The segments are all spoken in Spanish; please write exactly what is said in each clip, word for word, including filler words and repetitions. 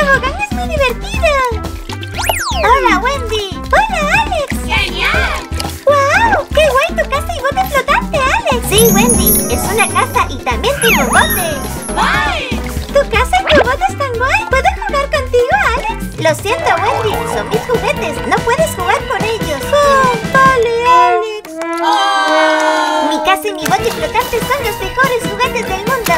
tobogán es muy divertido! ¡Hola, Wendy! ¡Hola, Alex! ¡Genial! ¡Wow! ¡Qué guay tu casa y bote flotante, Alex! Sí, Wendy, es una casa y también tiene botes. ¡Guay! ¿Tu casa y tu bote están guay? ¿Puedo jugar contigo, Alex? Lo siento, Wendy, son mis juguetes, no puedes jugar con ellos. ¡Oh, vale, Alex! ¡Oh! Mi casa y mi bote flotante son los mejores juguetes del mundo.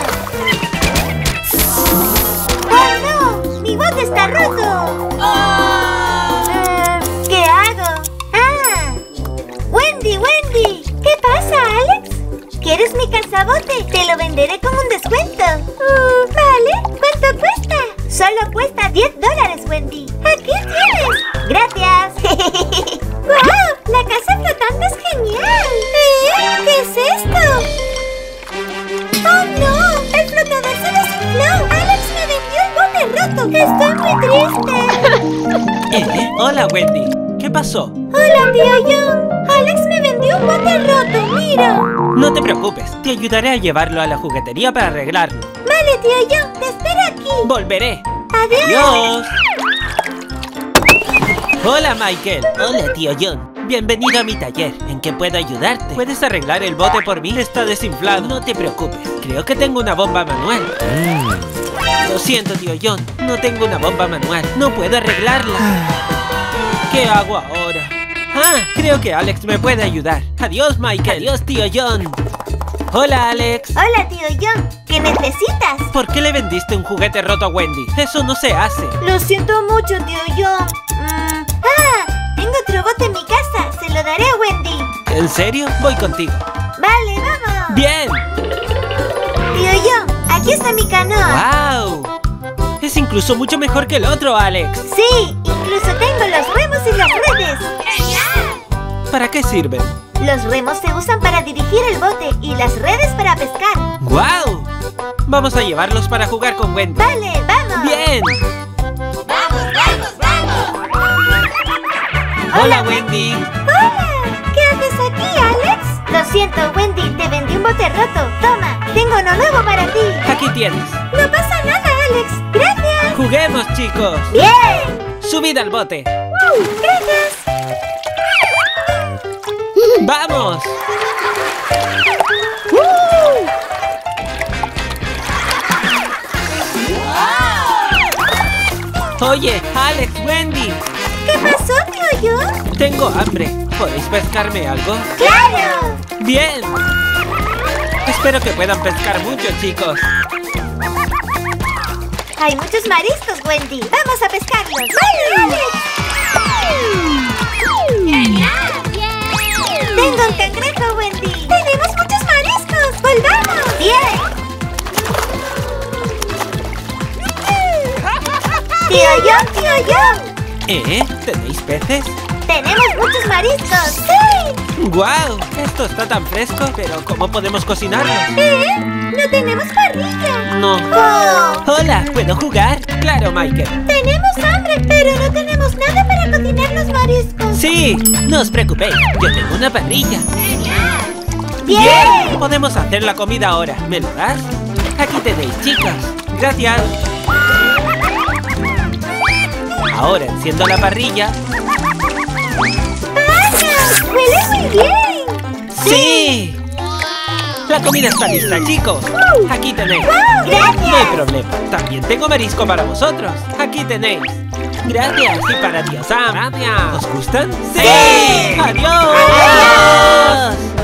¡Oh, no! ¡Mi bote está roto! ¡Oh! Uh, ¿Qué hago? ¡Ah! ¡Wendy, Wendy! ¿Qué pasa, Alex? ¿Quieres mi cazabote? Te lo venderé con un descuento. Uh, vale. ¿Cuánto cuesta? Solo cuesta diez dólares, Wendy. ¡Aquí tienes! ¡Gracias! ¡Wow! ¡La casa flotante es genial! ¿Eh? ¿Qué es esto? ¡Oh, no! ¡El flotador se desinfló! ¡Alex me vendió el bote roto! ¡Estoy muy triste! Eh, hola, Wendy. ¿Qué pasó? ¡Hola, tío John! ¡Alex me vendió un bote roto! ¡Mira! No te preocupes, te ayudaré a llevarlo a la juguetería para arreglarlo. Vale, tío John, te espero aquí. Volveré. ¡Adiós! ¡Adiós! Hola, Michael. Hola, tío John. Bienvenido a mi taller. ¿En qué puedo ayudarte? ¿Puedes arreglar el bote por mí? Está desinflado. No te preocupes. Creo que tengo una bomba manual. Mm. Lo siento, tío John. No tengo una bomba manual. No puedo arreglarla. ¿Qué hago ahora? Ah, creo que Alex me puede ayudar. Adiós, Michael. Adiós, tío John. Hola, Alex. Hola, tío John. ¿Qué necesitas? ¿Por qué le vendiste un juguete roto a Wendy? Eso no se hace. Lo siento mucho, tío John. Mm. ¡Ah! Tengo otro bote en mi casa. Se lo daré a Wendy. ¿En serio? Voy contigo. Vale, vamos. ¡Bien! Tío John, aquí está mi canoa. ¡Wow! Es incluso mucho mejor que el otro, Alex. Sí, incluso tengo los remos y las redes. ¡Genial! ¿Para qué sirven? Los remos se usan para dirigir el bote y las redes para pescar. ¡Guau! Vamos a llevarlos para jugar con Wendy. Vale, vamos. ¡Bien! ¡Vamos, vamos, vamos! ¡Hola, Wendy! ¡Hola! ¿Qué haces aquí, Alex? Lo siento, Wendy, te vendí un bote roto. Toma, tengo uno nuevo para ti. Aquí tienes. No pasa nada, Alex. Gracias. ¡Juguemos, chicos! ¡Bien! ¡Subid al bote! Uh, ¡Gracias! ¡Vamos! Oye, Alex, Wendy. ¿Qué pasó, tío John? Tengo hambre. ¿Podéis pescarme algo? ¡Claro! ¡Bien! Espero que puedan pescar mucho, chicos. Hay muchos mariscos, Wendy. ¡Vamos a pescarlos! ¡Vale, Alex! ¡Genial! ¡Tengo un cangrejo, Wendy! ¡Tenemos muchos mariscos! ¡Volvamos! ¡Bien! ¡Tío John, tío John! ¿Eh? ¿Tenéis peces? ¡Tenemos muchos mariscos! ¡Sí! ¡Guau! Esto está tan fresco, pero ¿cómo podemos cocinarlo? ¿Eh? ¡No tenemos parrilla! No. ¡Oh! Hola, ¿puedo jugar? Claro, Michael. Tenemos hambre, pero no tenemos nada para cocinar los mariscos. Sí, no os preocupéis, yo tengo una parrilla. ¡Genial! ¡Bien! Podemos hacer la comida ahora. ¿Me lo das? Aquí tenéis, chicas. Gracias. Ahora enciendo la parrilla. ¡Vaya! ¡Huele muy bien! ¡Sí! La comida está lista, chicos. Aquí tenéis. ¡Wow! ¡Gracias! No hay problema. También tengo marisco para vosotros. Aquí tenéis. Gracias. Y para tío Sam. Gracias. ¿Os gustan? ¡Sí! ¡Adiós! ¡Adiós!